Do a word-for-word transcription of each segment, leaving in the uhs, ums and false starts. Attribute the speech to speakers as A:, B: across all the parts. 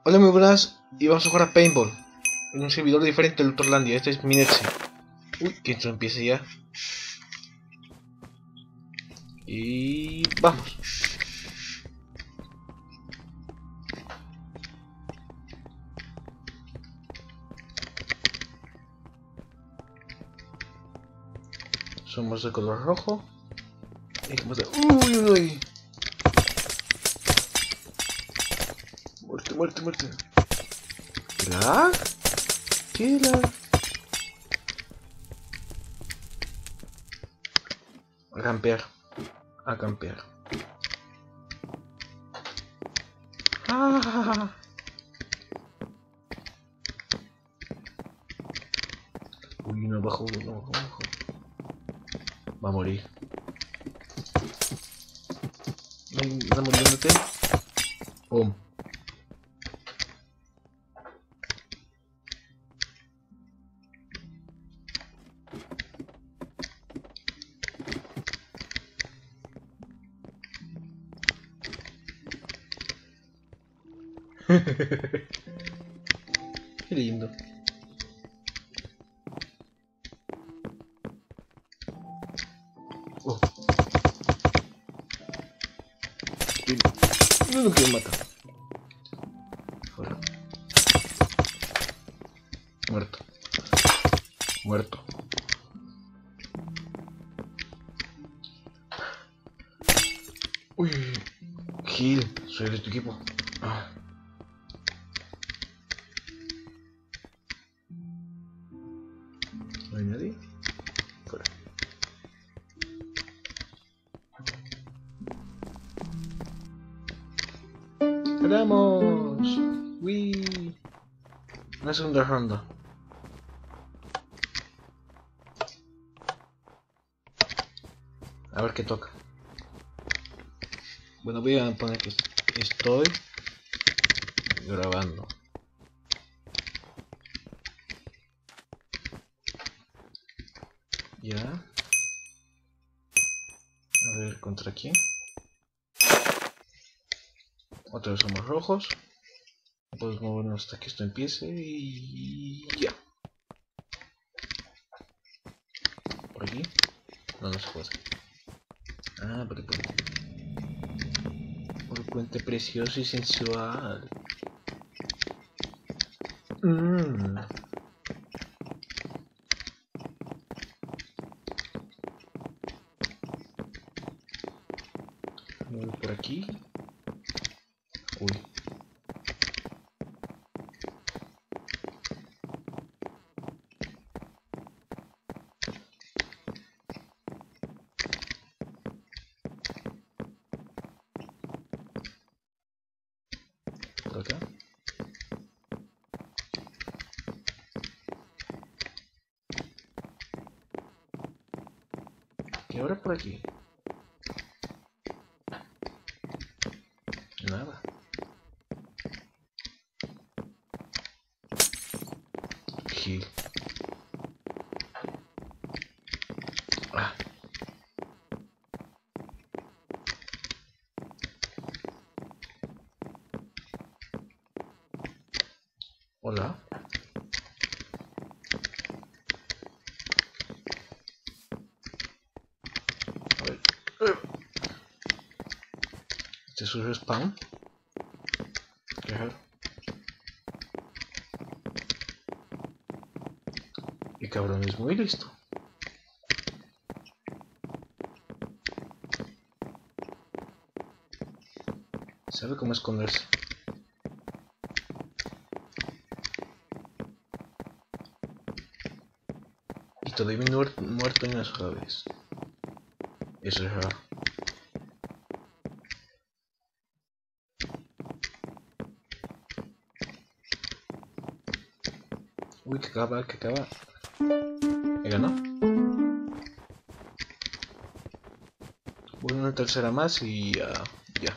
A: Hola, muy buenas, y vamos a jugar a Paintball en un servidor diferente del Torlandia. Este es Minetsi. Uy, que esto empiece ya. Y vamos. Somos de color rojo. Y de... Uy, uy, uy. Muerte, muerte, muerte. ¿Qué lag? ¿Qué lag? A campear. A campear. Ah. Uy, no bajo, no bajo, no bajo. Va a morir. ¿Está muriéndote? Pum. Qué lindo. Oh. No lo quiero matar. Fuera. Muerto. Muerto. Uy. Gil, soy de tu equipo. Ah. ¿No hay nadie? Fuera. ¡Ganamos! ¡Wii! Una segunda ronda. A ver qué toca. Bueno, voy a poner que estoy grabando. Ya. A ver, ¿contra quién? Otra vez somos rojos. Podemos movernos hasta que esto empiece y ya. Por aquí. No, no se puede. Ah, por el puente. Por el puente precioso y sensual. Mmm. Voy por aquí. Uy. Por acá. Y ahora por aquí. Nada. Gil. Ah. Hola. A ver. Este es su respawn. Qué raro. Y cabrón es muy listo. Sabe cómo esconderse. Y todavía no he muerto en una sola vez. Eso es raro. Uy, que acaba, que acaba. ¿Me ganó? Bueno, una tercera más y uh, ya.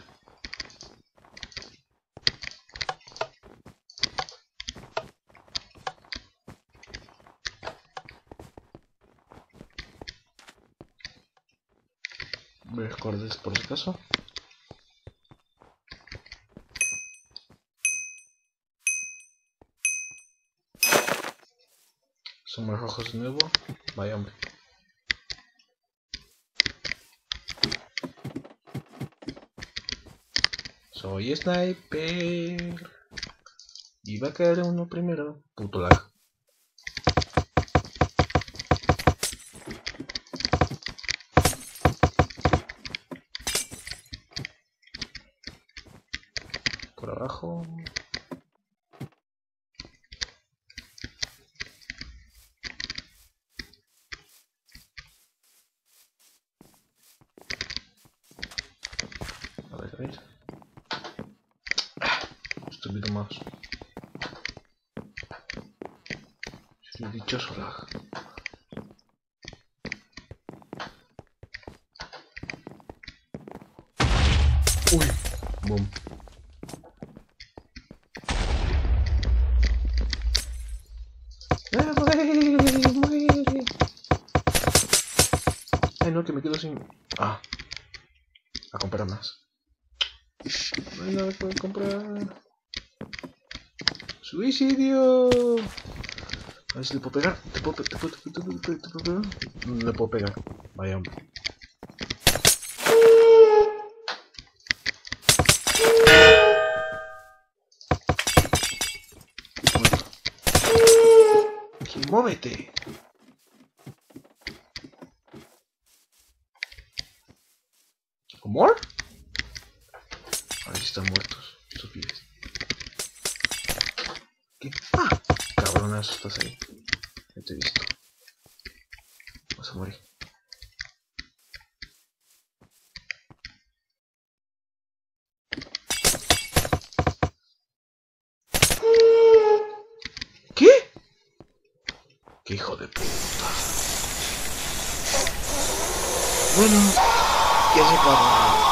A: Recordes por si acaso. Somos rojos de nuevo. Vaya hombre. Soy sniper. Y va a caer uno primero. Puto lag. Por abajo. A ver, a ver. Estúpido más. El dichoso lag. Uy, boom. ¡Ah, muere! ¡Muere! Ay, no, que me quedo sin... Ah. A comprar más. Ay, no me puedo comprar. ¡Suicidio! A ver si le puedo pegar. ¿Te puedo, te puedo, te puedo, te puedo, te puedo pegar? No le puedo pegar. Vaya hombre. ¡Muévete! ¿More? A ver si están muertos. Estos pibes. ¿Qué? ¡Ah! Cabronazo, estás ahí. Ya te he visto. Vas a morir. ¿Qué? ¡Qué hijo de puta! Bueno, ya se acabó.